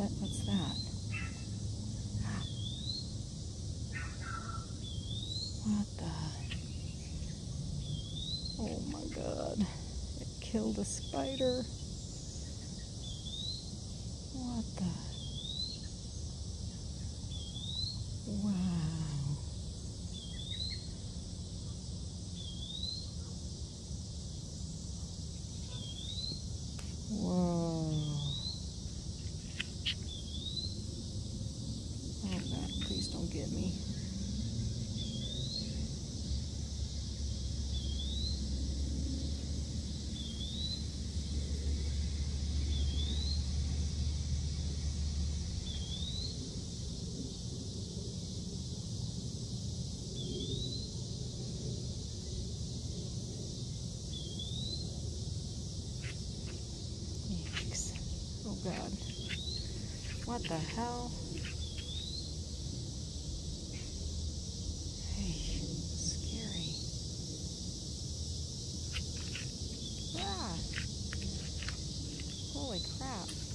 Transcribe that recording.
What? What's that? What the? Oh my god. It killed a spider. What the? Wow. Whoa. Oh god, please don't get me. Yikes. Oh god. What the hell? Hey, scary. Ah! Holy crap.